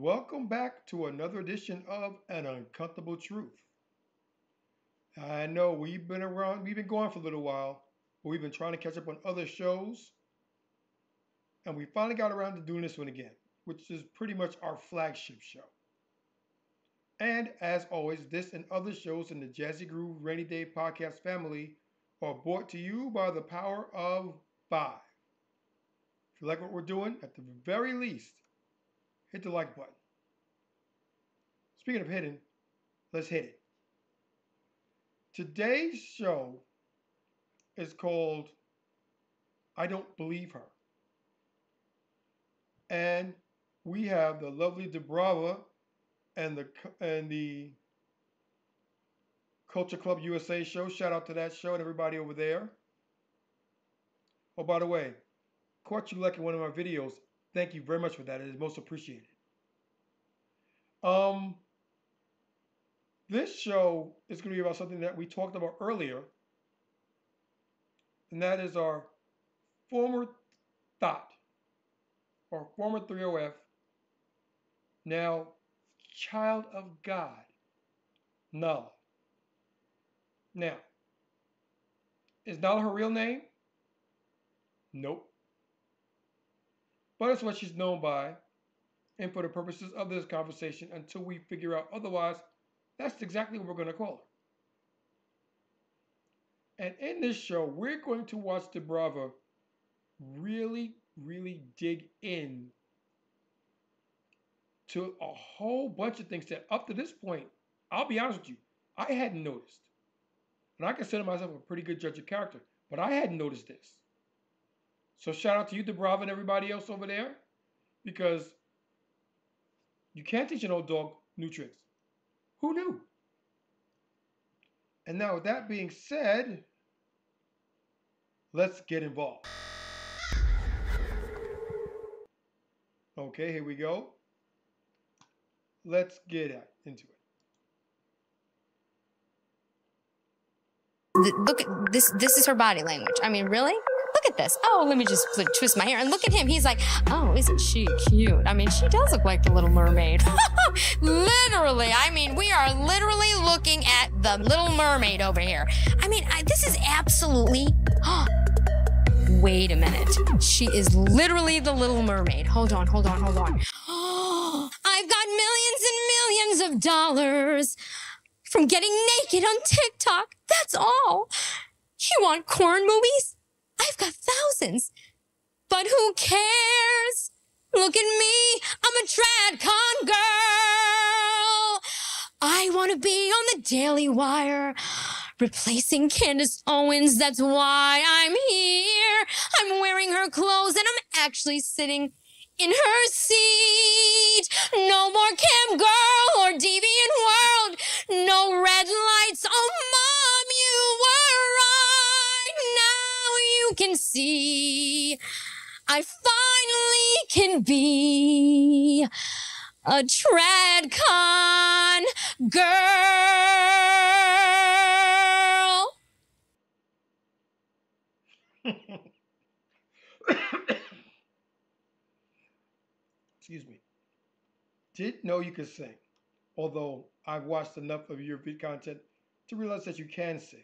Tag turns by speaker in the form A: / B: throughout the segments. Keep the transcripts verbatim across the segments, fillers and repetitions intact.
A: welcome back to another edition of An Uncomfortable Truth. I know we've been around, we've been going for a little while, but we've been trying to catch up on other shows, and we finally got around to doing this one again, which is pretty much our flagship show. And as always, this and other shows in the Jazzy Groove Rainy Day podcast family are brought to you by the power of five. If you like what we're doing, at the very least, hit the like button. Speaking of hitting, let's hit it. Today's show is called I Don't Believe Her. And we have the lovely Debrava and the and the Culture Club U S A show. Shout out to that show and everybody over there. Oh, by the way, caught you liking one of my videos. Thank you very much for that. It is most appreciated. Um, this show is going to be about something that we talked about earlier, and that is our former thought, or former three O F, now child of God, Nala. Now, is Nala her real name? Nope. But it's what she's known by, and for the purposes of this conversation, until we figure out otherwise, that's exactly what we're going to call her. And in this show, we're going to watch Debrava really, really dig in to a whole bunch of things that up to this point, I'll be honest with you, I hadn't noticed. And I consider myself a pretty good judge of character, but I hadn't noticed this. So shout out to you, Debrava, and everybody else over there, because you can't teach an old dog new tricks. Who knew? And now with that being said, let's get involved. Okay, here we go. Let's get into
B: it. Look, this this is her body language. I mean, really? Look at this. Oh, let me just twist my hair. And look at him. He's like, oh, isn't she cute? I mean, she does look like the Little Mermaid. Literally. I mean, we are literally looking at the Little Mermaid over here. I mean, I, this is absolutely... Wait a minute. She is literally the Little Mermaid. Hold on, hold on, hold on. I've got millions and millions of dollars from getting naked on TikTok. That's all. You want corn movies? I've got thousands. But who cares? Look at me. I'm a TradCon girl. I want to be on the Daily Wire, replacing Candace Owens. That's why I'm here. I'm wearing her clothes and I'm actually sitting in her seat. No more cam girl or deviant world. No red lights. Oh, Mom, you were right. Now you can see I finally can be a TradCon girl.
A: Excuse me. Didn't know you could sing, although I've watched enough of your vid content to realize that you can sing.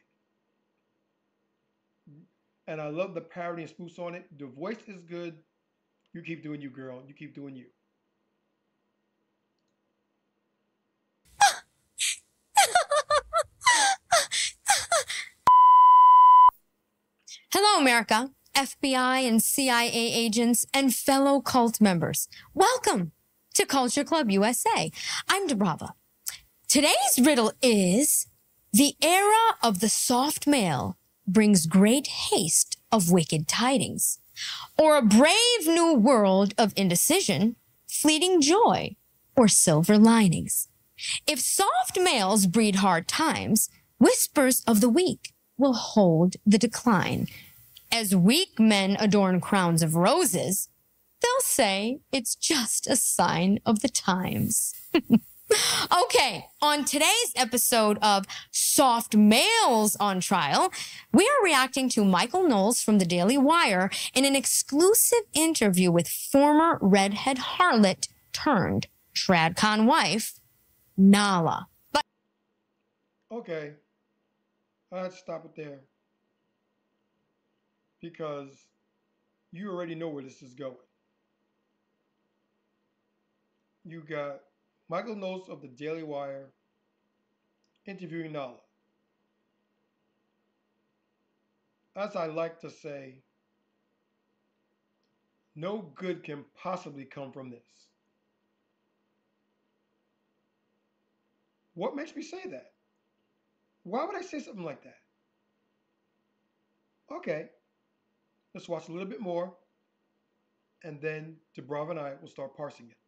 A: And I love the parody and spoofs on it. The voice is good. You keep doing you, girl. You keep doing you.
B: Hello, America, F B I and C I A agents, and fellow cult members. Welcome to Culture Club U S A. I'm Debrava. Today's riddle is, the era of the soft male brings great haste of wicked tidings, or a brave new world of indecision, fleeting joy, or silver linings. If soft males breed hard times, whispers of the weak will hold the decline. As weak men adorn crowns of roses, they'll say it's just a sign of the times. Okay, on today's episode of Soft Males on Trial, we are reacting to Michael Knowles from the Daily Wire in an exclusive interview with former redhead harlot turned TradCon wife, Nala. But
A: Okay, I'd stop it there because you already know where this is going. You got Michael Knowles of the Daily Wire interviewing Nala. As I like to say, no good can possibly come from this. What makes me say that? Why would I say something like that? Okay, let's watch a little bit more, and then Dubrov and I will start parsing it.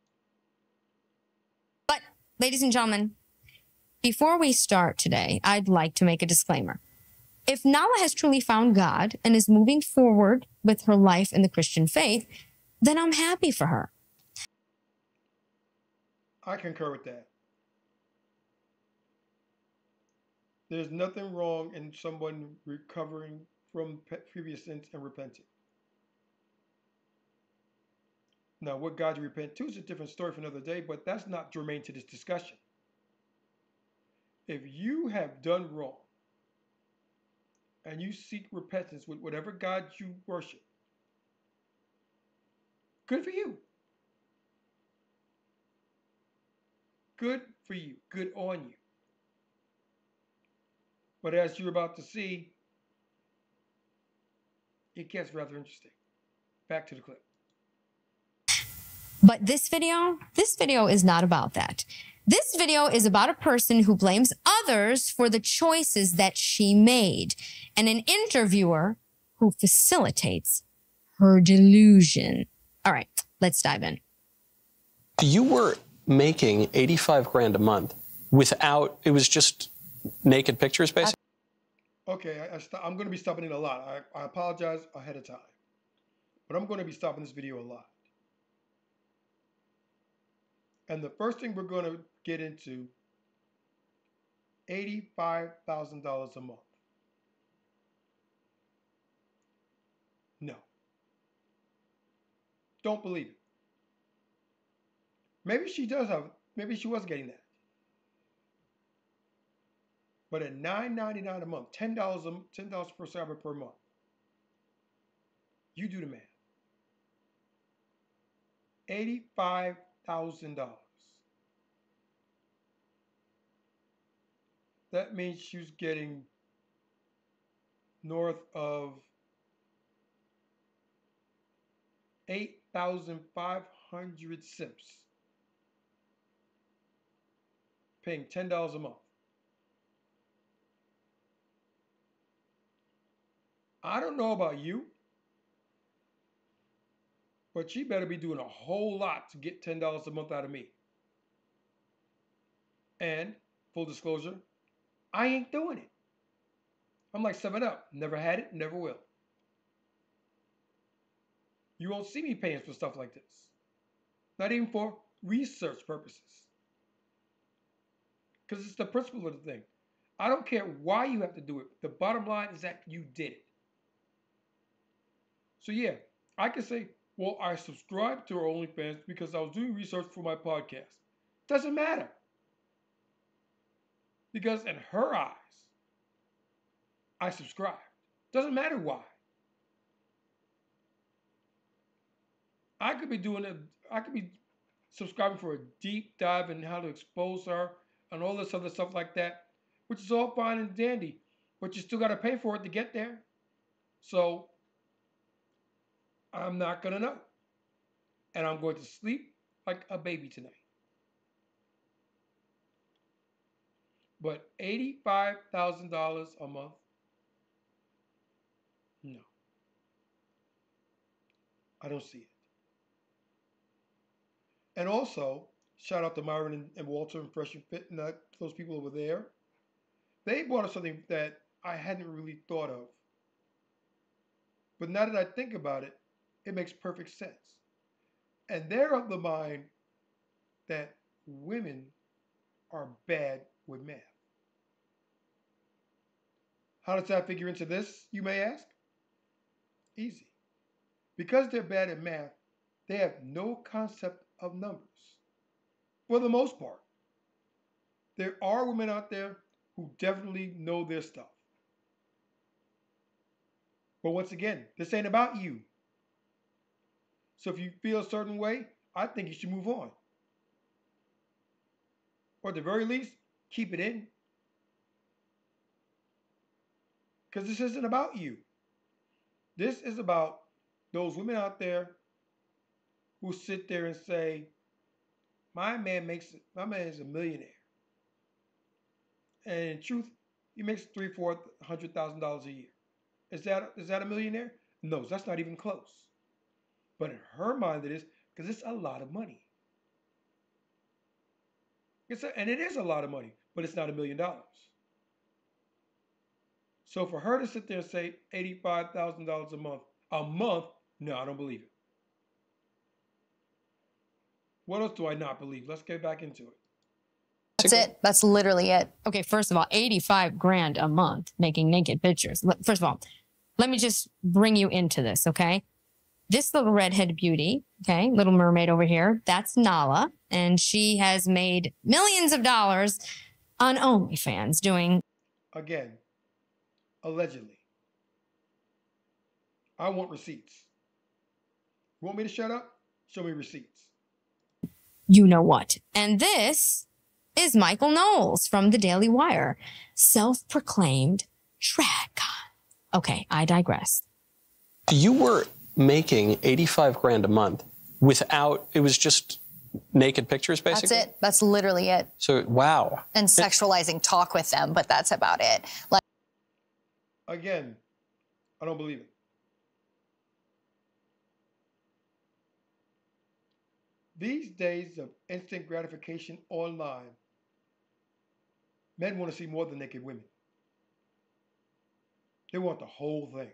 B: But, ladies and gentlemen, before we start today, I'd like to make a disclaimer. If Nala has truly found God and is moving forward with her life in the Christian faith, then I'm happy for her.
A: I concur with that. There's nothing wrong in someone recovering from previous sins and repenting. Now, what God you repent to is a different story for another day, but that's not germane to this discussion. If you have done wrong and you seek repentance with whatever God you worship, good for you. Good for you. Good on you. But as you're about to see, it gets rather interesting. Back to the clip.
B: But this video, this video is not about that. This video is about a person who blames others for the choices that she made, and an interviewer who facilitates her delusion. All right, let's dive in.
C: You were making eighty-five grand a month without, it was just naked pictures, basically?
A: Okay, I, I st- I'm going to be stopping it a lot. I, I apologize ahead of time. But I'm going to be stopping this video a lot. And the first thing we're going to get into, eighty-five thousand dollars a month. No. Don't believe it. Maybe she does have, maybe she was getting that. But at nine ninety-nine a month, ten dollars a, ten dollars per subscriber per month, you do the math. eighty-five thousand dollars. That means she's getting north of eight thousand five hundred simps paying ten dollars a month. I don't know about you, but she better be doing a whole lot to get ten dollars a month out of me. And, full disclosure, I ain't doing it. I'm like seven up. Never had it, never will. You won't see me paying for stuff like this. Not even for research purposes. Because it's the principle of the thing. I don't care why you have to do it. The bottom line is that you did it. So yeah, I can say, well, I subscribed to her OnlyFans because I was doing research for my podcast. Doesn't matter. Because in her eyes, I subscribed. Doesn't matter why. I could be doing a, I could be subscribing for a deep dive in how to expose her and all this other stuff like that, which is all fine and dandy, but you still got to pay for it to get there. So I'm not going to know. And I'm going to sleep like a baby tonight. But eighty-five thousand dollars a month? No. I don't see it. And also, shout out to Myron and, and Walter and Fresh and Fit and that, those people over there. They brought us something that I hadn't really thought of. But now that I think about it, it makes perfect sense. And they're of the mind that women are bad with math. How does that figure into this, you may ask? Easy. Because they're bad at math, they have no concept of numbers. for the most part. There are women out there who definitely know their stuff. But once again, this ain't about you. So if you feel a certain way, I think you should move on. Or at the very least, keep it in. Because this isn't about you. This is about those women out there who sit there and say, my man makes, my man is a millionaire. And in truth, he makes three, four hundred thousand dollars a year. Is that is that a millionaire? No, that's not even close. But in her mind, it is, because it's a lot of money. It's a, and it is a lot of money, but it's not a million dollars. So for her to sit there and say eighty-five thousand dollars a month, a month, no, I don't believe it. What else do I not believe? Let's get back into it.
B: That's it. That's literally it. Okay, first of all, eighty-five grand a month making naked pictures. First of all, let me just bring you into this, okay? This little redhead beauty, okay, Little Mermaid over here, that's Nala, and she has made millions of dollars on OnlyFans doing...
A: Again, allegedly. I want receipts. You want me to shut up? Show me receipts.
B: You know what. And this is Michael Knowles from the Daily Wire, self-proclaimed drag god. Okay, I digress.
C: You were making eighty-five grand a month without, it was just naked pictures, basically?
D: That's it. That's literally it.
C: So, wow.
D: And sexualizing talk with them, but that's about it. Like,
A: again, I don't believe it. These days of instant gratification online, men want to see more than naked women. They want the whole thing.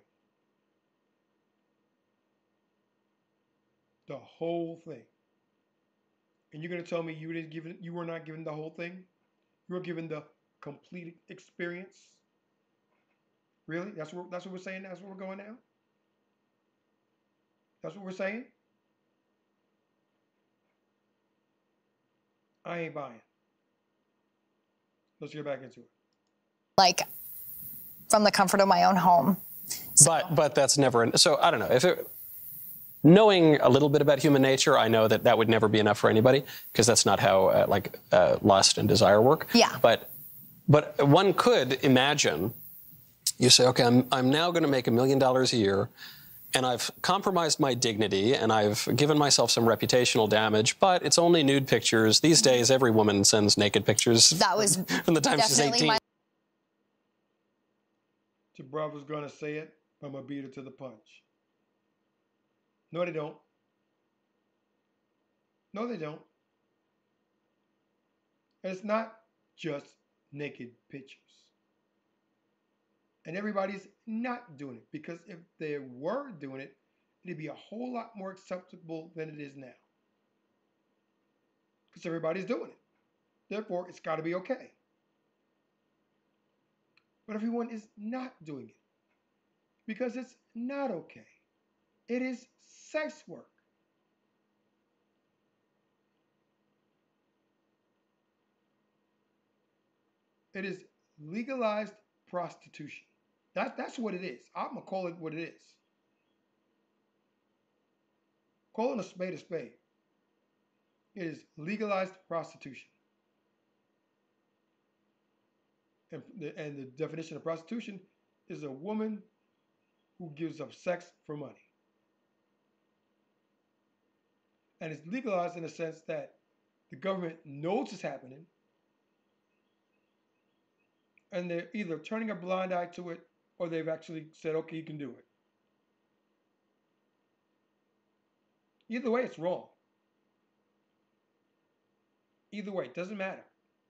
A: The whole thing. And you're going to tell me you didn't give it, you were not given the whole thing? You were given the complete experience? Really? That's what that's what we're saying? That's where we're going now? That's what we're saying? I ain't buying. Let's get back into it.
D: like from the comfort of my own home. So.
C: But but that's never, so I don't know, if it, knowing a little bit about human nature, I know that that would never be enough for anybody, because that's not how uh, like uh, lust and desire work.
D: Yeah.
C: But but one could imagine, you say, okay, I'm I'm now going to make a million dollars a year, and I've compromised my dignity, and I've given myself some reputational damage, but it's only nude pictures. These days, every woman sends naked pictures.
D: That was
C: from the time she's eighteen.
D: My-
A: Jabrava's going to say it, I'm going to beat her to the punch. No, they don't. No, they don't. And it's not just naked pictures. And everybody's not doing it, because if they were doing it, it'd be a whole lot more acceptable than it is now. Because everybody's doing it. Therefore, it's got to be okay. But everyone is not doing it, because it's not okay. It is sex work. It is legalized prostitution. That, that's what it is. I'm going to call it what it is. Calling a spade a spade. It is legalized prostitution. And the, and the definition of prostitution is a woman who gives up sex for money. And it's legalized in the sense that the government knows it's happening, and they're either turning a blind eye to it, or they've actually said, okay, you can do it. Either way, it's wrong. Either way, it doesn't matter.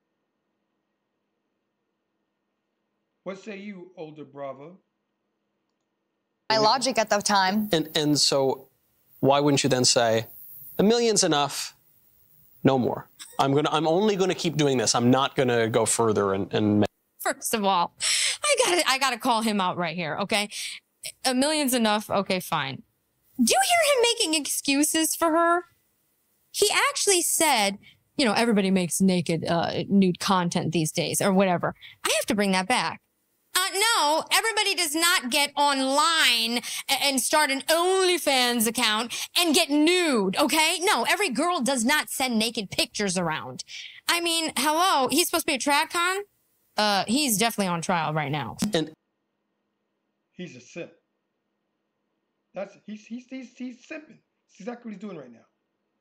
A: What say you, older Bravo?
D: My logic at the time.
C: And and so why wouldn't you then say, a million's enough, no more. I'm gonna I'm only gonna keep doing this. I'm not gonna go further and, and
B: First of all, I gotta I gotta call him out right here, okay? A million's enough, okay, fine. Do you hear him making excuses for her? He actually said you know, everybody makes naked, uh, nude content these days or whatever. I have to bring that back. Uh, no, everybody does not get online and start an OnlyFans account and get nude, okay? No, every girl does not send naked pictures around. I mean, hello, he's supposed to be a track con? Uh, he's definitely on trial right now.
C: And
A: He's a simp. That's he's he's he's he's simping. That's exactly what he's doing right now.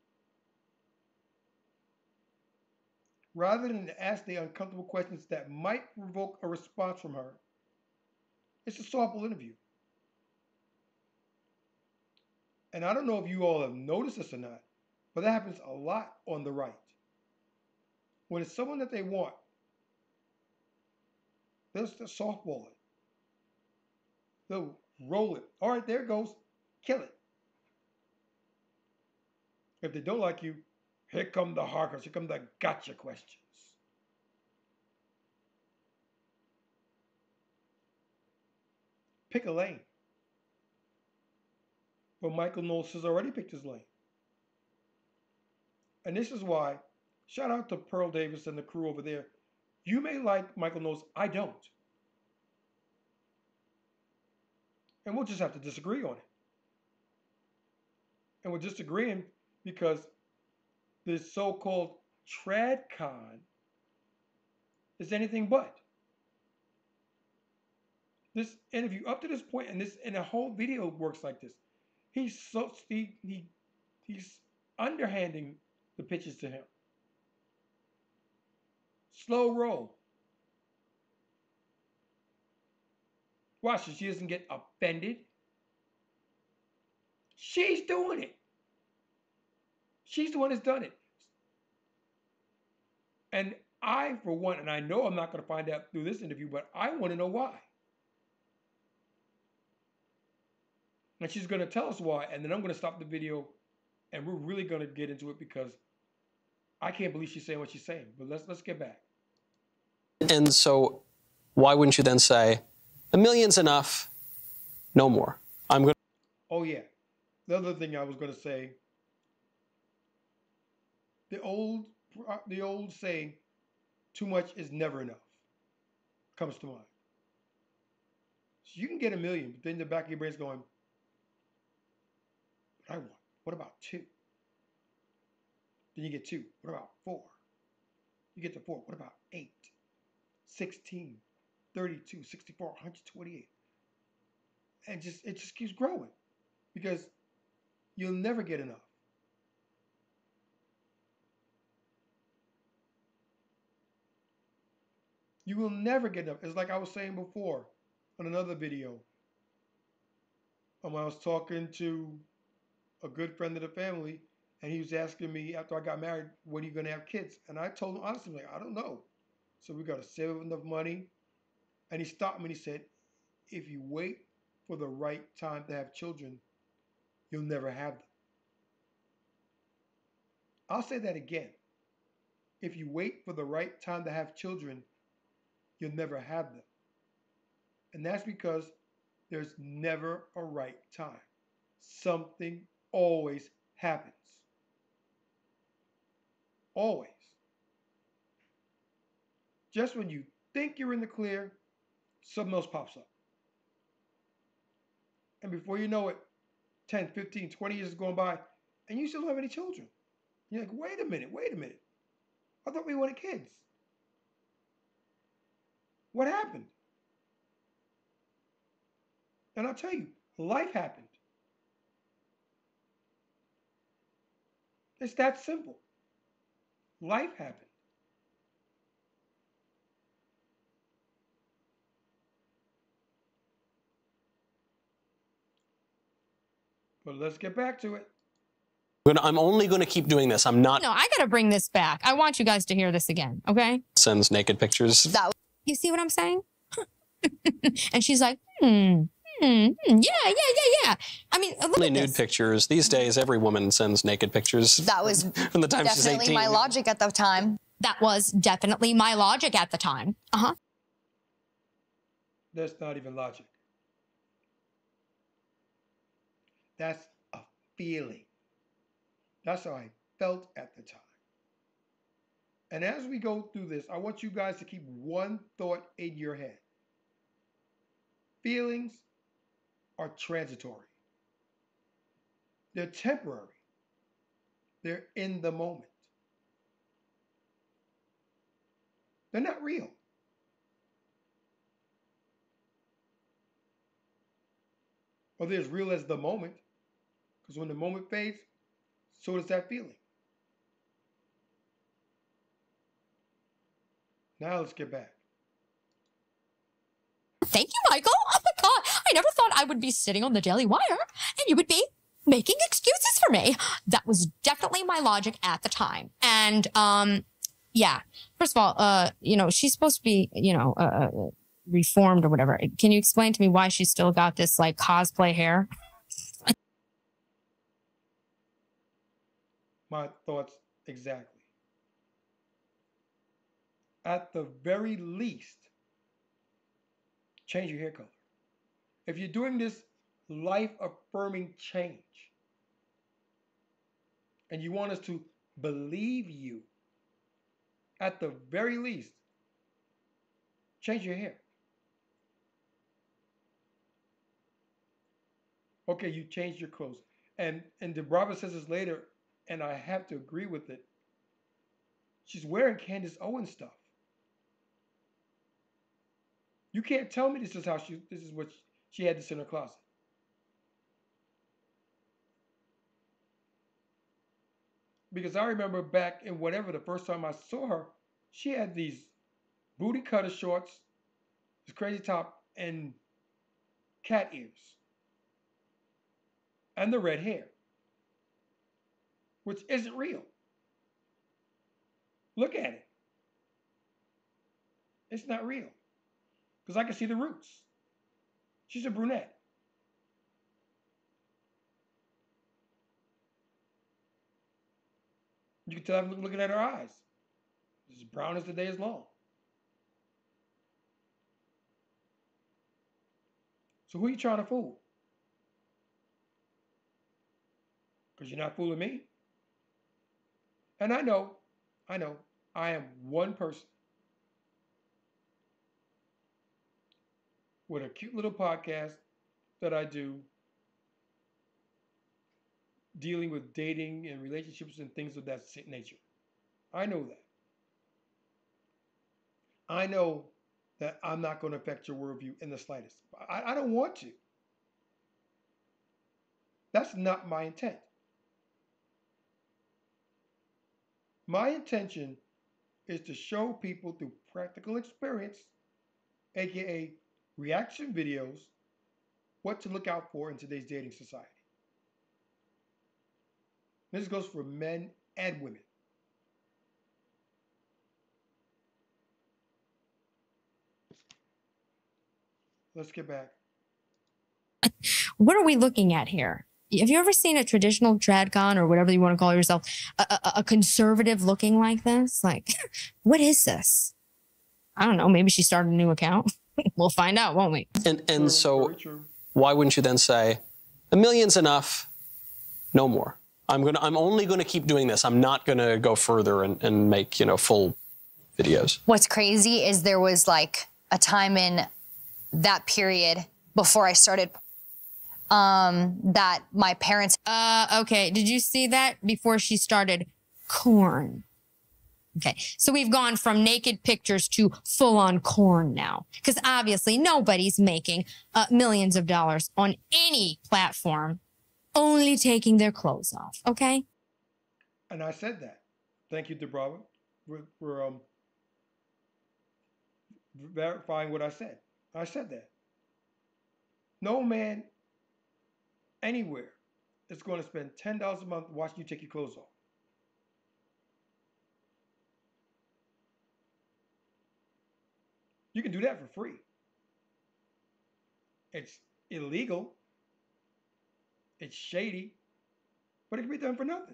A: Rather than ask the uncomfortable questions that might provoke a response from her, it's a softball interview. And I don't know if you all have noticed this or not, but that happens a lot on the right. When it's someone that they want, they'll just softball it. They'll roll it. All right, there it goes. Kill it. If they don't like you, here come the harkers. Here come the gotcha questions. Pick a lane. But Michael Knowles has already picked his lane. And this is why, shout out to Pearl Davis and the crew over there. You may like Michael Knowles, I don't. And we'll just have to disagree on it. And we're disagreeing because this so-called TradCon is anything but. This interview up to this point, and this and the whole video works like this. He's so he, he he's underhanding the pitches to him. Slow roll. Watch so she doesn't get offended. She's doing it. She's the one that's done it. And I, for one, and I know I'm not going to find out through this interview, but I want to know why. And she's going to tell us why, and then I'm going to stop the video, and we're really going to get into it because I can't believe she's saying what she's saying. But let's let's get back.
C: and so why wouldn't you then say, a million's enough, no more? I'm going to...
A: Oh, yeah. The other thing I was going to say, the old, the old saying, too much is never enough, comes to mind. So you can get a million, but then the back of your brain's going, what I want, what about two? Then you get two, what about four? You get to four, what about eight? sixteen, thirty-two, sixty-four, one hundred twenty-eight. And just it just keeps growing because you'll never get enough. You will never get enough. It's like I was saying before on another video. Um, I was talking to a good friend of the family, and he was asking me after I got married, when are you going to have kids? And I told him honestly, like, I don't know. So we got to save up enough money. And he stopped me and he said, if you wait for the right time to have children, you'll never have them. I'll say that again. If you wait for the right time to have children, you'll never have them. And that's because there's never a right time. Something always happens. Always. Just when you think you're in the clear, something else pops up. And before you know it, ten, fifteen, twenty years is going by, and you still don't have any children. You're like, wait a minute, wait a minute. I thought we wanted kids. What happened? And I'll tell you, life happened. It's that simple. Life happened. But let's get back to it.
C: I'm only going to keep doing this. I'm not...
B: No, I got to bring this back. I want you guys to hear this again, okay?
C: Sends naked pictures.
D: That
B: You see what I'm saying? And she's like, hmm, hmm, hmm, yeah, yeah, yeah, yeah. I mean, look
C: Only
B: at
C: nude
B: this.
C: pictures. These days, every woman sends naked pictures.
D: that was
C: From the time she's
D: definitely
C: eighteen.
D: my logic at the time.
B: That was definitely my logic at the time. Uh-huh.
A: That's not even logic. That's a feeling. That's how I felt at the time. And as we go through this, I want you guys to keep one thought in your head. Feelings are transitory. They're temporary. They're in the moment. They're not real. Or they're as real as the moment, because when the moment fades, so does that feeling. Now let's get back.
B: Thank you, Michael. Oh my God. I never thought I would be sitting on the Daily Wire and you would be making excuses for me. That was definitely my logic at the time. And, um, yeah, first of all, uh, you know, she's supposed to be, you know, uh, reformed or whatever. Can you explain to me why she's still got this like cosplay hair?
A: My thoughts exactly. At the very least, change your hair color. If you're doing this life affirming change and you want us to believe you, at the very least, change your hair. Okay, you changed your clothes. And and Deborah says this later, and I have to agree with it. She's wearing Candace Owens stuff. You can't tell me this is how she this is what she, she had this in her closet. Because I remember back in whatever the first time I saw her, she had these booty cutter shorts, this crazy top, and cat ears. And the red hair. Which isn't real. Look at it. It's not real. Because I can see the roots. She's a brunette. You can tell I'm looking at her eyes. It's as brown as the day is long. So who are you trying to fool? Because you're not fooling me. And I know, I know, I am one person with a cute little podcast that I do dealing with dating and relationships and things of that nature. I know that. I know that I'm not going to affect your worldview in the slightest. I, I don't want to. That's not my intent. My intention is to show people through practical experience, aka reaction videos, what to look out for in today's dating society. This goes for men and women. Let's get back.
B: What are we looking at here? Have you ever seen a traditional tradcon or whatever you want to call yourself, a, a, a conservative looking like this? Like, what is this? I don't know. Maybe she started a new account. We'll find out, won't we?
C: And and
A: True,
C: so
A: very true.
C: why wouldn't you then say, a million's enough, no more? I'm gonna I'm only gonna keep doing this. I'm not gonna go further and, and make, you know, full videos.
D: What's crazy is there was like a time in that period before I started um, that my parents.
B: Uh, okay. Did you see that before she started corn? Okay. So we've gone from naked pictures to full on corn now. Because obviously nobody's making uh, millions of dollars on any platform, only taking their clothes off. Okay.
A: And I said that. Thank you, Deborah, for, for um, verifying what I said. I said that. No man anywhere is going to spend ten dollars a month watching you take your clothes off. You can do that for free. It's illegal. It's shady. But it can be done for nothing.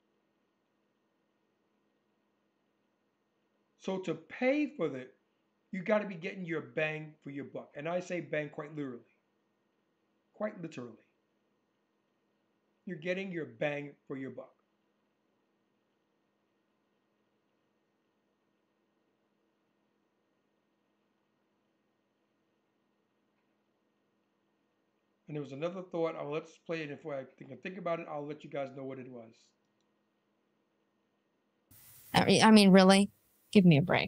A: So to pay for that, you got to be getting your bang for your buck. And I say bang quite literally. Quite literally. You're getting your bang for your buck. And there was another thought. I'll let's play it. If I can think about it, I'll let you guys know what it was.
B: I mean, I mean, really? Give me a break.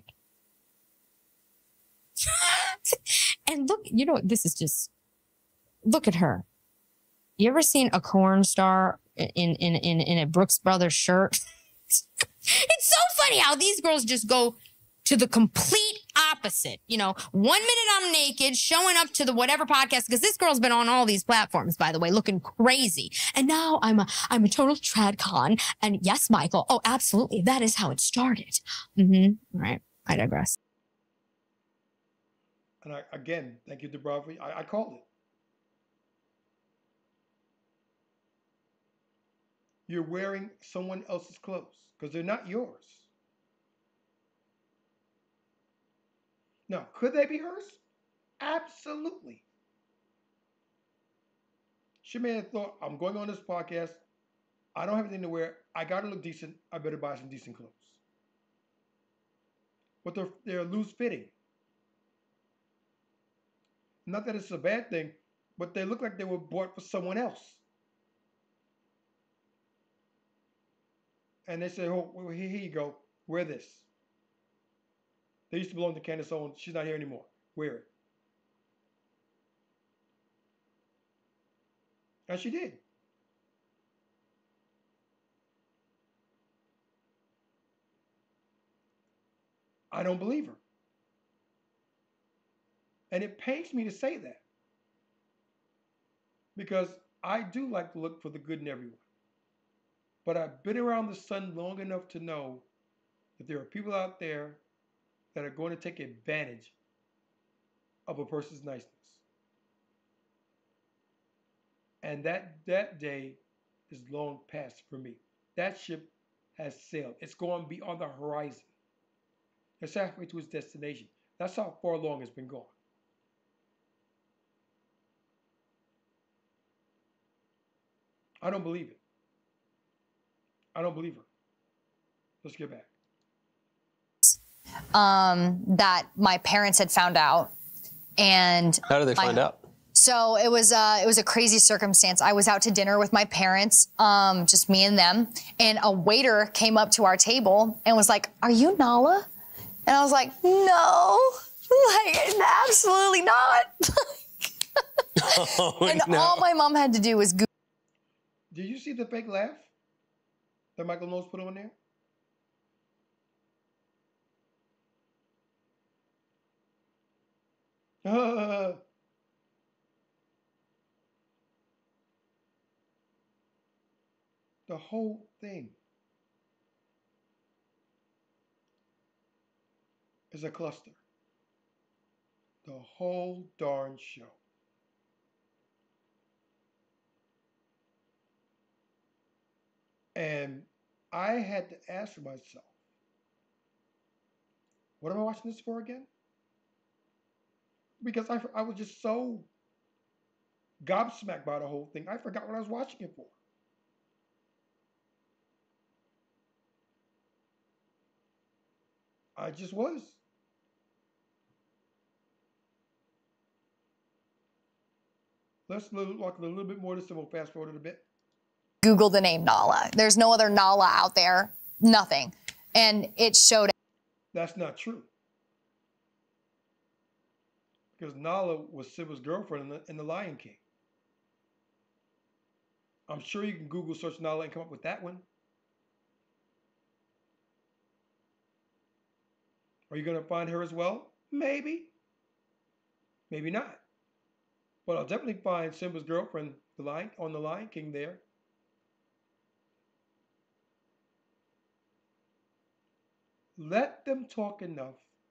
B: And look, you know, this is just, look at her. You ever seen a corn star in, in, in, in a Brooks Brothers shirt? It's so funny how these girls just go to the complete opposite. You know, one minute I'm naked, showing up to the whatever podcast, because this girl's been on all these platforms, by the way, looking crazy. And now I'm a, I'm a total trad con. And yes, Michael. Oh, absolutely. That is how it started. Mm-hmm. All right. I digress.
A: And I, again, thank you, Dubrovsky. I, I called it. You're wearing someone else's clothes because they're not yours. Now, could they be hers? Absolutely. She may have thought, I'm going on this podcast. I don't have anything to wear. I got to look decent. I better buy some decent clothes. But they're, they're loose fitting. Not that it's a bad thing, but they look like they were bought for someone else. And they say, oh, well, here you go. Wear this. They used to belong to Candace Owens. She's not here anymore. Wear it. And she did. I don't believe her. And it pains me to say that. Because I do like to look for the good in everyone. But I've been around the sun long enough to know that there are people out there that are going to take advantage of a person's niceness. And that, that day is long past for me. That ship has sailed. It's going to be on the horizon. It's halfway to its destination. That's how far along it's been gone. I don't believe it. I don't believe her. Let's get back.
D: Um, that my parents had found out, and
C: how did they find
D: my,
C: out?
D: So it was uh, it was a crazy circumstance. I was out to dinner with my parents, um, just me and them, and a waiter came up to our table and was like, "Are you Nala?" And I was like, "No, like absolutely not."
C: Oh,
D: and
C: no.
D: all my mom had to do was Google.
A: Did you see the fake laugh that Michael Knowles put on there? Uh, the whole thing is a cluster. The whole darn show. And I had to ask myself, what am I watching this for again? Because I, I was just so gobsmacked by the whole thing, I forgot what I was watching it for. I just was. Let's look a little bit more of this and we'll fast forward it a bit.
D: Google the name Nala. There's no other Nala out there. Nothing. And it showed.
A: That's not true. Because Nala was Simba's girlfriend in the, in the Lion King. I'm sure you can Google search Nala and come up with that one. Are you going to find her as well? Maybe. Maybe not. But I'll definitely find Simba's girlfriend the Lion, on the Lion King there. Let them talk enough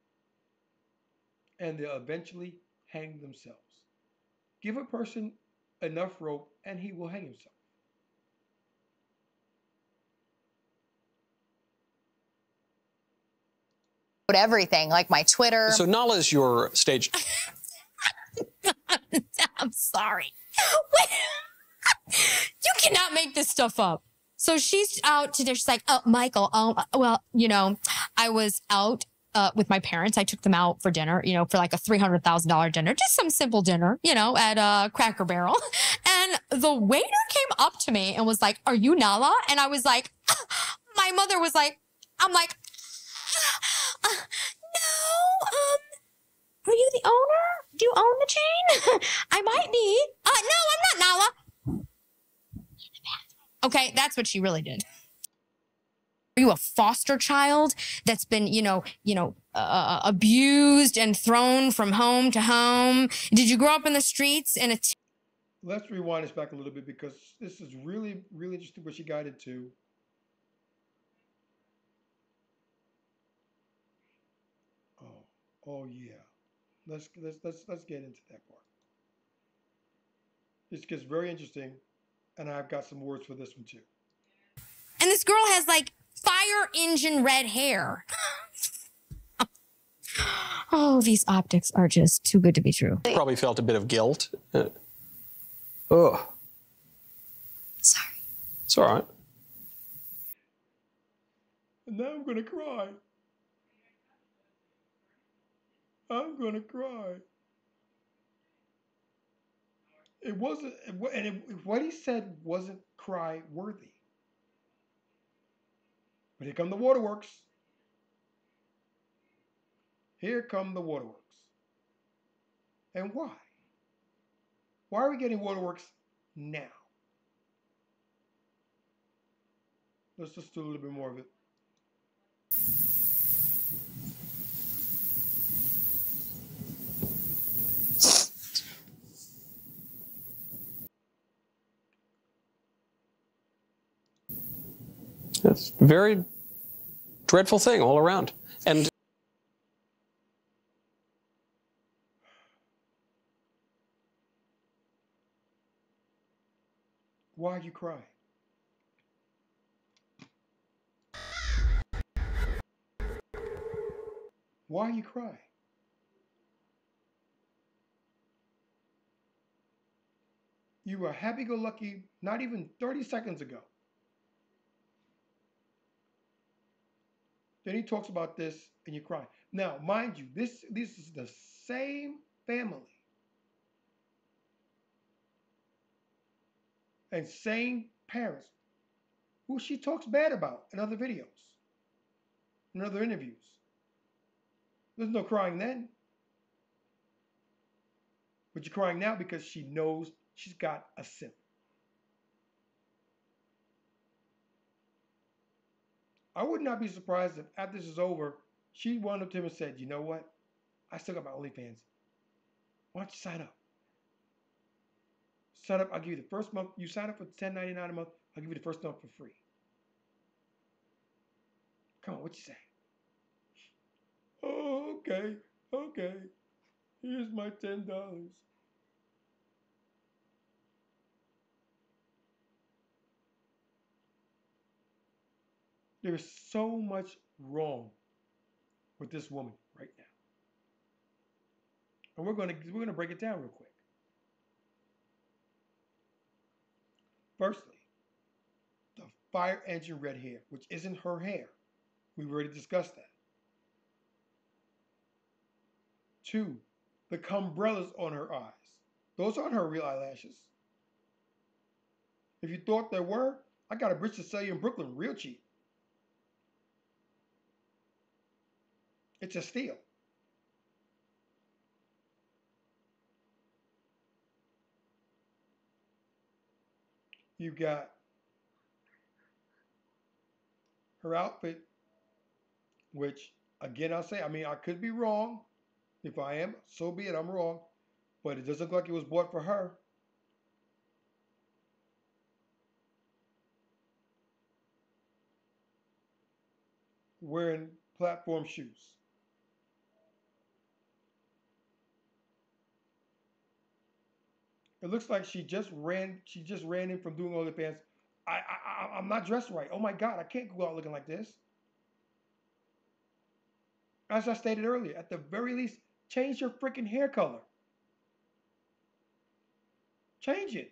A: and they'll eventually hang themselves. Give a person enough rope and he will hang himself.
D: Everything, like my Twitter.
C: So Nala is your stage.
B: I'm sorry. You cannot make this stuff up. So she's out today. She's like, oh, Michael, oh, well, you know, I was out uh, with my parents. I took them out for dinner, you know, for like a three hundred thousand dollars dinner, just some simple dinner, you know, at uh, Cracker Barrel. And the waiter came up to me and was like, "Are you Nala?" And I was like, my mother was like, I'm like, uh, no, um, are you the owner? Do you own the chain? I might be. Uh, no, I'm not Nala. Okay, that's what she really did. Are you a foster child that's been, you know, you know, uh, abused and thrown from home to home? Did you grow up in the streets in a t-
A: Let's rewind this back a little bit because this is really, really interesting what she got into. Oh, oh yeah. Let's let's let's let's get into that part. This gets very interesting, and I've got some words for this one too.
B: And this girl has like fire engine red hair. Oh, these optics are just too good to be true.
C: Probably felt a bit of guilt. Uh, oh.
D: Sorry.
C: It's all right.
A: And now I'm gonna cry. I'm gonna cry. It wasn't, and it, what he said wasn't cry worthy. But here come the waterworks. Here come the waterworks. And why? Why are we getting waterworks now? Let's just do a little bit more of it.
C: It's a very dreadful thing all around. And
A: why are you crying? Why are you crying? You were happy-go-lucky not even thirty seconds ago. Then he talks about this and you cry. Now, mind you, this, this is the same family and same parents who she talks bad about in other videos, in other interviews. There's no crying then. But you're crying now because she knows she's got a simp. I would not be surprised if after this is over, she went up to him and said, "You know what? I still got my OnlyFans. Why don't you sign up? Sign up. I'll give you the first month. You sign up for ten ninety-nine a month. I'll give you the first month for free. Come on, what you say?" "Oh, okay, okay. Here's my ten dollars." There is so much wrong with this woman right now. And we're going to we're going to break it down real quick. Firstly, the fire engine red hair, which isn't her hair. We've already discussed that. Two, the cumbrellas on her eyes. Those aren't her real eyelashes. If you thought there were, I got a bridge to sell you in Brooklyn real cheap. It's a steal. You got her outfit, which, again, I'll say, I mean, I could be wrong. If I am, so be it, I'm wrong. But it doesn't look like it was bought for her. Wearing platform shoes. It looks like she just ran. She just ran in from doing OnlyFans. I, I, I'm not dressed right. Oh my God, I can't go out looking like this. As I stated earlier, at the very least, change your freaking hair color. Change it.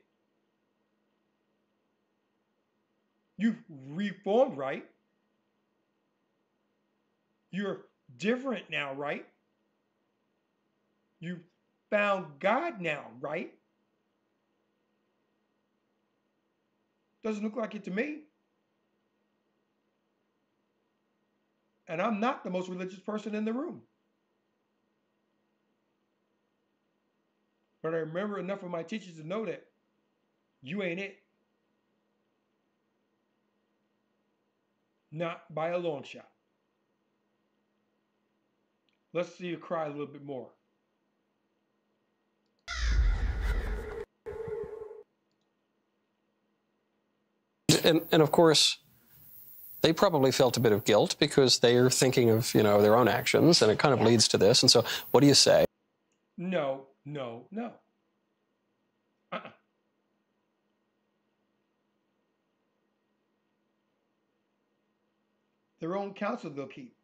A: You've reformed, right? You're different now, right? You found God now, right? Doesn't look like it to me. And I'm not the most religious person in the room. But I remember enough of my teachers to know that you ain't it. Not by a long shot. Let's see you cry a little bit more.
C: And, and of course, they probably felt a bit of guilt because they are thinking of, you know, their own actions, and it kind of yeah. leads to this. And so what do you say?
A: No, no, no. Uh-uh. Their own counsel they'll keep.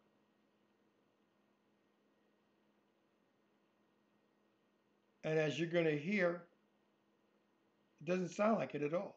A: And as you're going to hear, it doesn't sound like it at all.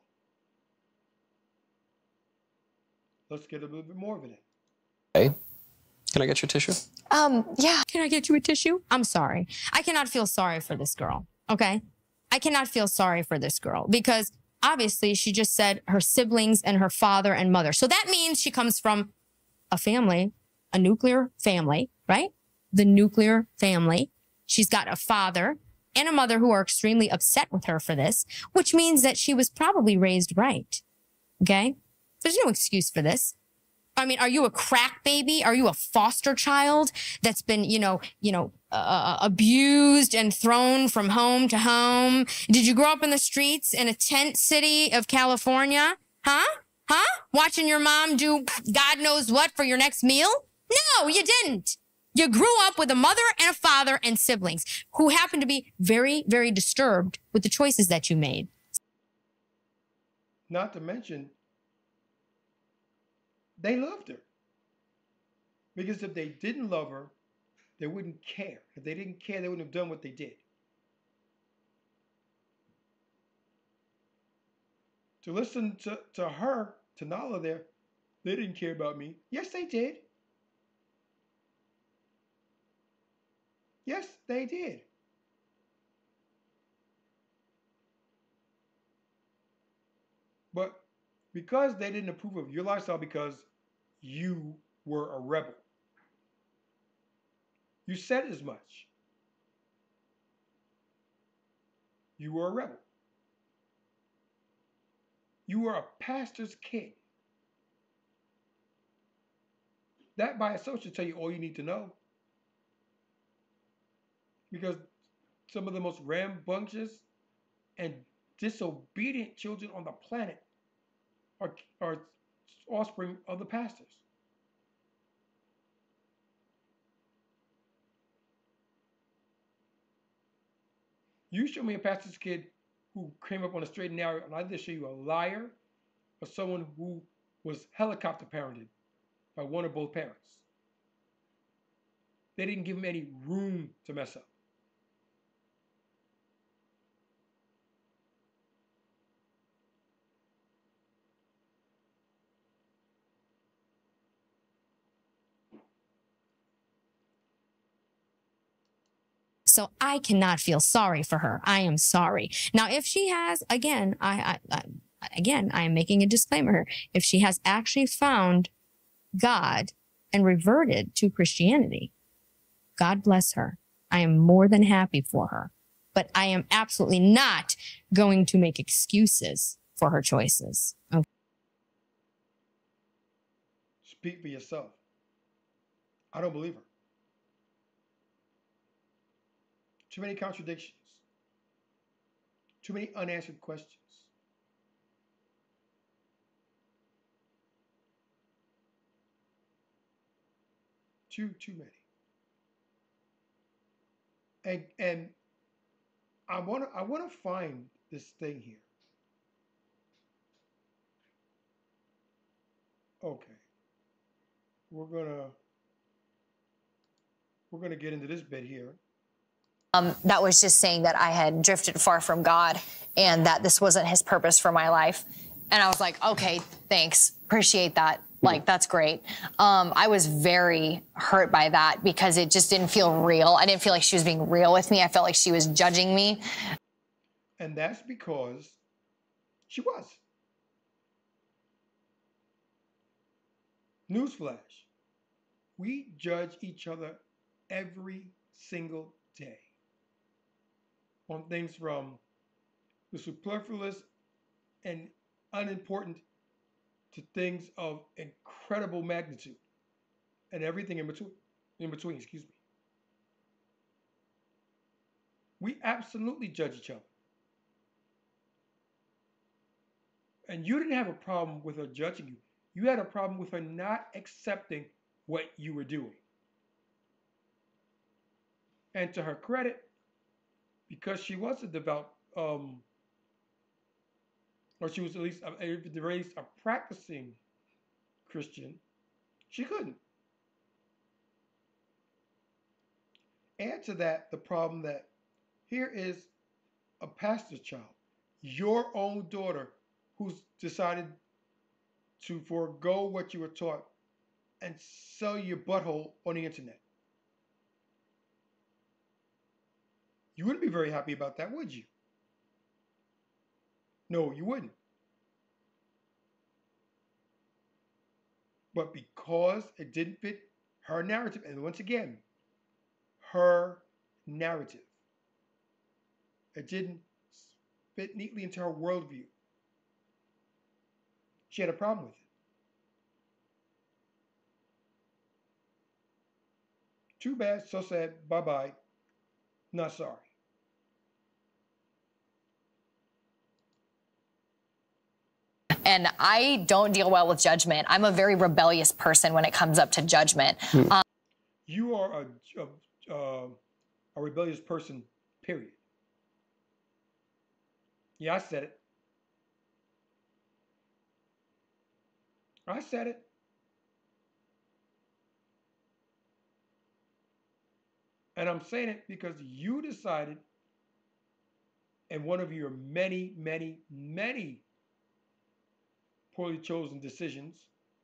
A: Let's get a little bit more of it.
C: Okay. Can I get your tissue?
D: Um, yeah.
B: Can I get you a tissue? I'm sorry. I cannot feel sorry for this girl, okay? I cannot feel sorry for this girl because obviously she just said her siblings and her father and mother. So that means she comes from a family, a nuclear family, right? The nuclear family. She's got a father and a mother who are extremely upset with her for this, which means that she was probably raised right, okay? There's no excuse for this. I mean, are you a crack baby? Are you a foster child that's been, you know, you know, uh, abused and thrown from home to home? Did you grow up in the streets in a tent city of California? Huh? Huh? Watching your mom do God knows what for your next meal? No, you didn't. You grew up with a mother and a father and siblings who happen to be very, very disturbed with the choices that you made.
A: Not to mention, they loved her. Because if they didn't love her, they wouldn't care. If they didn't care, they wouldn't have done what they did. To listen to, to her, to Nala there, they didn't care about me. Yes, they did. Yes, they did. But because they didn't approve of your lifestyle because you were a rebel. You said as much. You were a rebel. You were a pastor's kid. That by itself should tell you all you need to know. Because some of the most rambunctious and disobedient children on the planet are, are offspring of the pastors. You show me a pastor's kid who came up on a straight and narrow, and I either show you a liar or someone who was helicopter parented by one or both parents. They didn't give him any room to mess up.
B: So I cannot feel sorry for her. I am sorry. Now, if she has, again, I, I, I again, I am making a disclaimer. If she has actually found God and reverted to Christianity, God bless her. I am more than happy for her. But I am absolutely not going to make excuses for her choices. Okay.
A: Speak for yourself. I don't believe her. Too many contradictions. Too many unanswered questions. Too, too many. And and I want to I want to find this thing here. Okay. We're gonna we're gonna get into this bit here.
D: Um, that was just saying that I had drifted far from God and that this wasn't his purpose for my life. And I was like, okay, thanks. Appreciate that. Like, that's great. Um, I was very hurt by that because it just didn't feel real. I didn't feel like she was being real with me. I felt like she was judging me.
A: And that's because she was. Newsflash. We judge each other every single day on things from the superfluous and unimportant to things of incredible magnitude and everything in between, in between, excuse me. We absolutely judge each other. And you didn't have a problem with her judging you. You had a problem with her not accepting what you were doing. And to her credit, because she was a devout, um, or she was at least, at the very least, a practicing Christian, she couldn't. Add to that the problem that here is a pastor's child, your own daughter, who's decided to forego what you were taught and sell your butthole on the internet. You wouldn't be very happy about that, would you? No, you wouldn't. But because it didn't fit her narrative, and once again, her narrative, it didn't fit neatly into her worldview, she had a problem with it. Too bad, so sad, bye-bye, not sorry.
D: And I don't deal well with judgment. I'm a very rebellious person when it comes up to judgment.
C: Hmm.
D: Um,
A: You are a, a, uh, a rebellious person, period. Yeah, I said it. I said it. And I'm saying it because you decided in one of your many, many, many poorly chosen decisions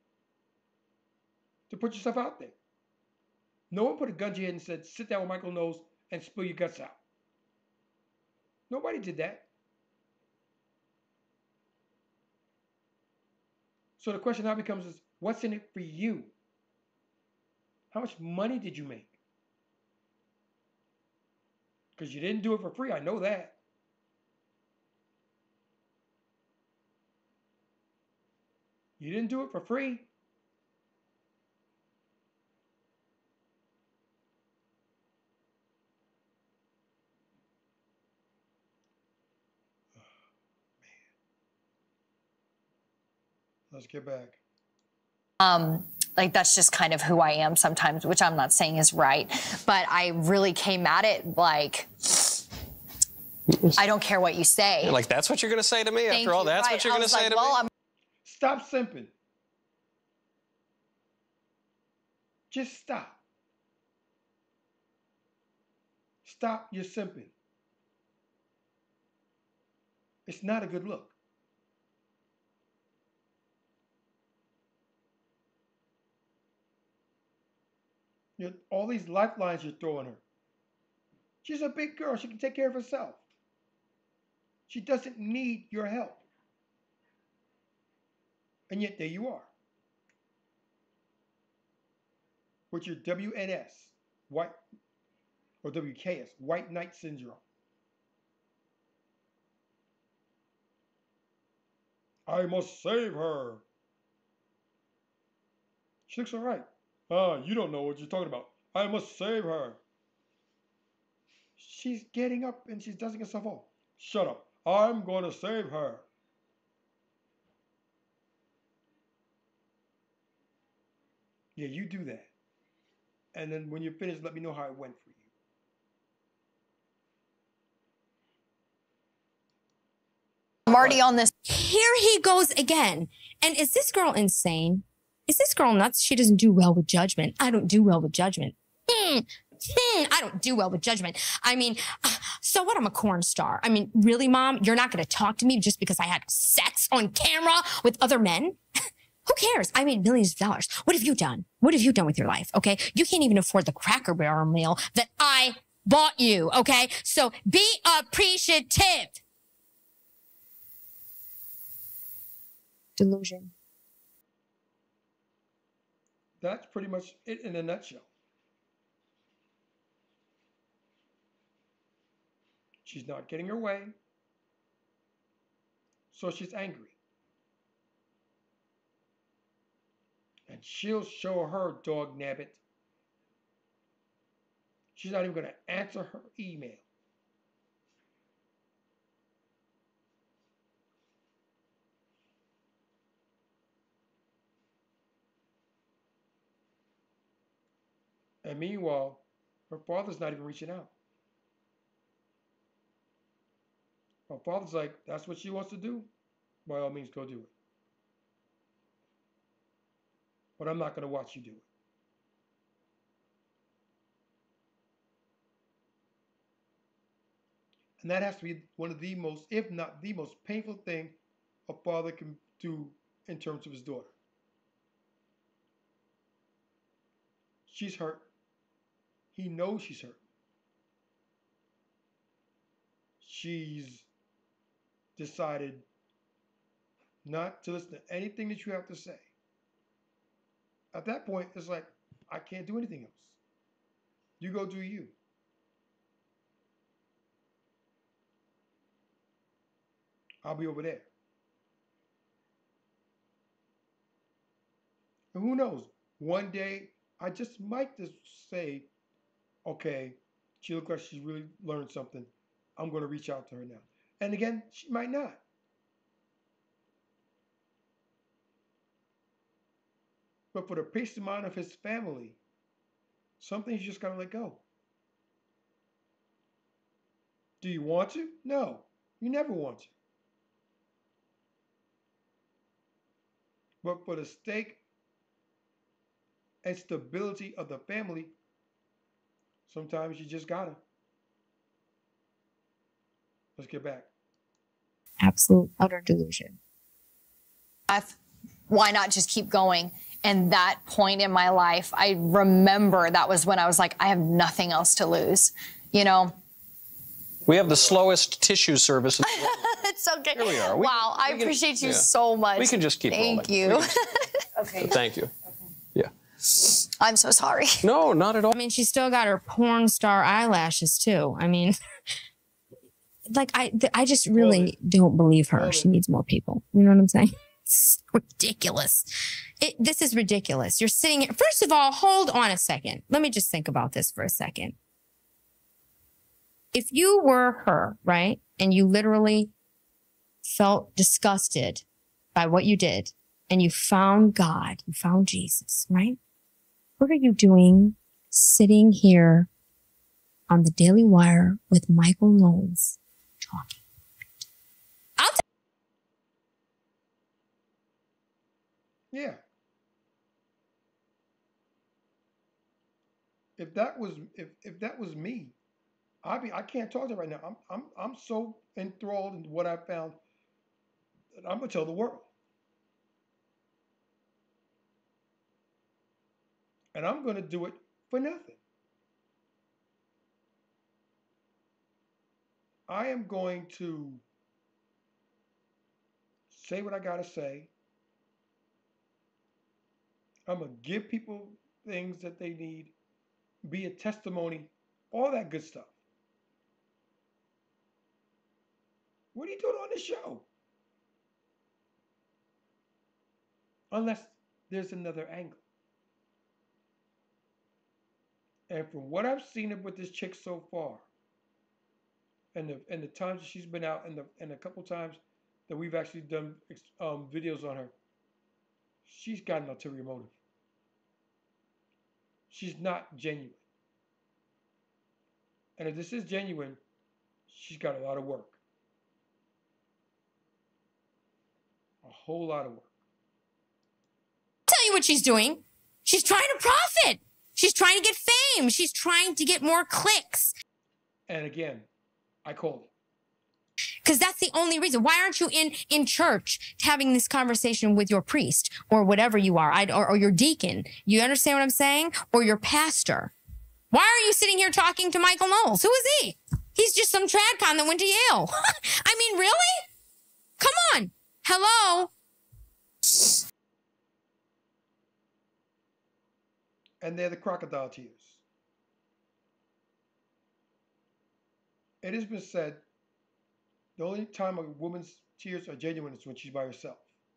A: to put yourself out there. No one put a gun to your head and said, sit down with Michael Knowles and spill your guts out. Nobody did that. So the question now becomes is, what's in it for you? How much money did you make? Because you didn't do it for free, I know that. You didn't do it for free. Oh, man. Let's get back.
D: Um, like, that's just kind of who I am sometimes, which I'm not saying is right. But I really came at it like, I don't care what you say.
C: Like, that's what you're going to say to me?
D: Thank
C: After all,
D: you.
C: that's
D: Right.
C: what you're
D: I
C: going to
D: was
C: say
D: like,
C: to
D: well,
C: me?
D: I'm
A: Stop simping. Just stop. Stop your simping. It's not a good look. You're, all these lifelines you're throwing her. She's a big girl. She can take care of herself. She doesn't need your help. And yet there you are. With your W N S, white, or W K S, white knight syndrome. I must save her. She looks all right. Ah, you don't know what you're talking about. I must save her. She's getting up and she's dusting herself off. Shut up. I'm going to save her. Yeah, you do that. And then when you're finished, let me know how it went for you.
D: I'm already on this.
B: Here he goes again. And is this girl insane? Is this girl nuts? She doesn't do well with judgment. I don't do well with judgment. Hmm. Hmm. I don't do well with judgment. I mean, so what? I'm a corn star. I mean, really, Mom? You're not going to talk to me just because I had sex on camera with other men? Who cares? I made millions of dollars. What have you done? What have you done with your life? Okay. You can't even afford the Cracker Barrel meal that I bought you. Okay. So be appreciative. Delusion.
A: That's pretty much it in a nutshell. She's not getting her way, so she's angry. And she'll show her dog nabbit. She's not even going to answer her email. And meanwhile, her father's not even reaching out. Her father's like, that's what she wants to do. By all means, go do it. But I'm not going to watch you do it. And that has to be one of the most, if not the most painful thing a father can do in terms of his daughter. She's hurt. He knows she's hurt. She's decided not to listen to anything that you have to say. At that point, it's like, I can't do anything else. You go do you. I'll be over there. And who knows? One day, I just might just say, okay, she looks like she's really learned something. I'm going to reach out to her now. And again, she might not. But for the peace of mind of his family, some things you just got to let go. Do you want to? No, you never want to. But for the sake and stability of the family, sometimes you just gotta. Let's get back.
B: Absolute utter delusion.
D: I've, why not just keep going? And that point in my life, I remember that was when I was like, I have nothing else to lose, you know?
C: We have the slowest tissue service in the world.
D: It's okay.
C: Here we are. We,
D: wow,
C: we
D: I
C: can,
D: appreciate you
C: yeah.
D: so much.
C: We can just keep
D: Thank
C: rolling.
D: you.
B: Okay.
C: Thank you. Yeah.
D: I'm so sorry.
C: No, not at all.
B: I mean, she still got her porn star eyelashes too. I mean, like I, I just really don't believe her. She needs more people. You know what I'm saying? It's ridiculous. It, this is ridiculous. You're sitting here. First of all, hold on a second. Let me just think about this for a second. If you were her, right, and you literally felt disgusted by what you did, and you found God, you found Jesus, right? What are you doing sitting here on the Daily Wire with Michael Knowles talking? I'll tell
A: Yeah. If that was if if that was me, I be I can't talk to her right now. I'm I'm I'm so enthralled in what I found that I'm gonna tell the world. And I'm gonna do it for nothing. I am going to say what I gotta say. I'm gonna give people things that they need, be a testimony, all that good stuff. What are you doing on this show? Unless there's another angle. And from what I've seen with this chick so far, and the and the times that she's been out, and the and a couple times that we've actually done um, videos on her, she's got an ulterior motive. She's not genuine. And if this is genuine, she's got a lot of work. A whole lot of work.
B: tell you what she's doing. She's trying to profit. She's trying to get fame. She's trying to get more clicks.
A: And again, I called it.
B: Because that's the only reason. Why aren't you in, in church having this conversation with your priest or whatever you are, I, or, or your deacon? You understand what I'm saying? Or your pastor. Why are you sitting here talking to Michael Knowles? Who is he? He's just some tradcon that went to Yale. I mean, really? Come on. Hello?
A: And they're the crocodile tears. It has been said the only time a woman's tears are genuine is when she's by herself.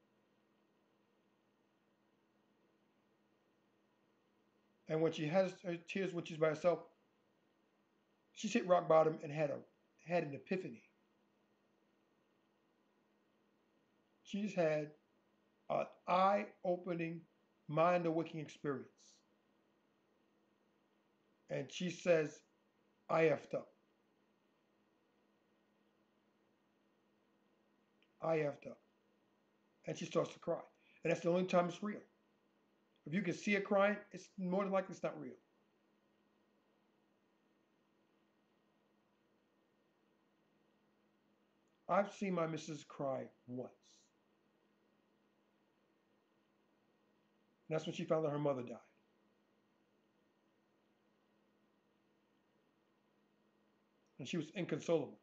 A: And when she has her tears when she's by herself, she's hit rock bottom and had a had an epiphany. She's had an eye-opening, mind-awakening experience. And she says, I effed up. I effed up. And she starts to cry. And that's the only time it's real. If you can see her crying, it's more than likely it's not real. I've seen my missus cry once. And that's when she found out her mother died. And she was inconsolable.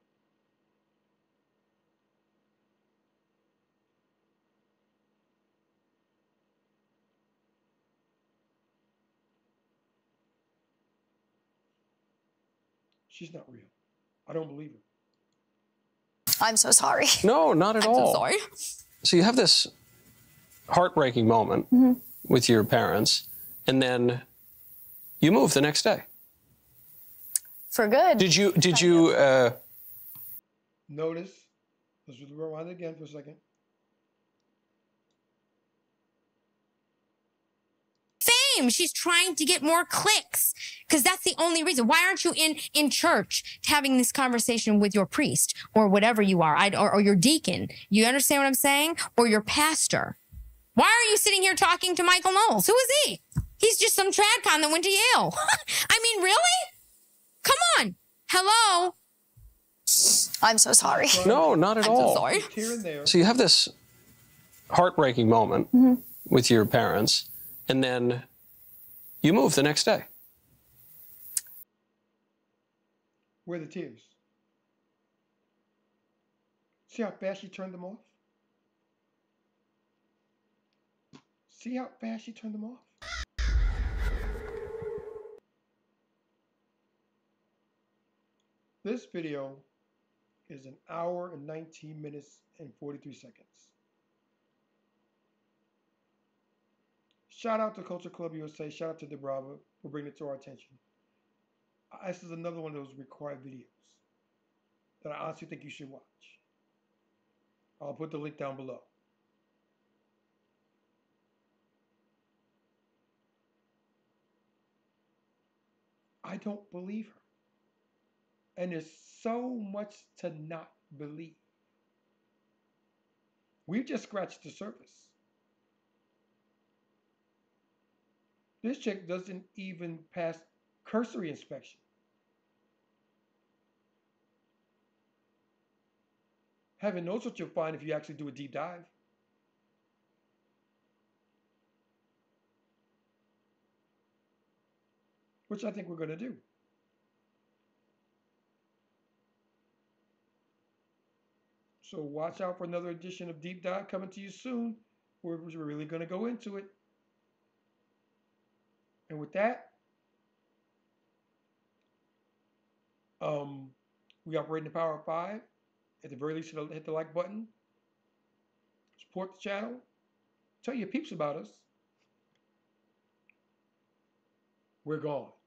A: She's not real. I don't believe her.
D: I'm so sorry.
C: No, not at
B: I'm
C: all.
B: so sorry.
C: So you have this heartbreaking moment
D: Mm-hmm.
C: with your parents, and then you move the next day.
D: For good.
C: Did you? Did you? Uh,
A: Notice, let's rewind it again for a second.
B: Fame. She's trying to get more clicks because that's the only reason. Why aren't you in, in church having this conversation with your priest or whatever you are, I, or, or your deacon? You understand what I'm saying? Or your pastor. Why are you sitting here talking to Michael Knowles? Who is he? He's just some tradcon that went to Yale. I mean, really? Come on. Hello?
D: I'm so sorry.
C: no, not at
B: I'm
C: all.
B: so sorry.
A: Here and there.
C: So you have this heartbreaking moment
D: Mm-hmm.
C: with your parents, and then you move the next day.
A: Where are the tears? See how fast she turned them off? See how fast she turned them off? This video is an hour and nineteen minutes and forty-three seconds. Shout out to Culture Club U S A. Shout out to DeBrava for bringing it to our attention. Uh, This is another one of those required videos that I honestly think you should watch. I'll put the link down below. I don't believe her. And there's so much to not believe. We've just scratched the surface. This chick doesn't even pass cursory inspection. Heaven knows what you'll find if you actually do a deep dive. Which I think we're going to do. So watch out for another edition of Deep Dive coming to you soon. We're really going to go into it. And with that, um, we operate in the power of five. At the very least, hit the like button. Support the channel. Tell your peeps about us. We're gone.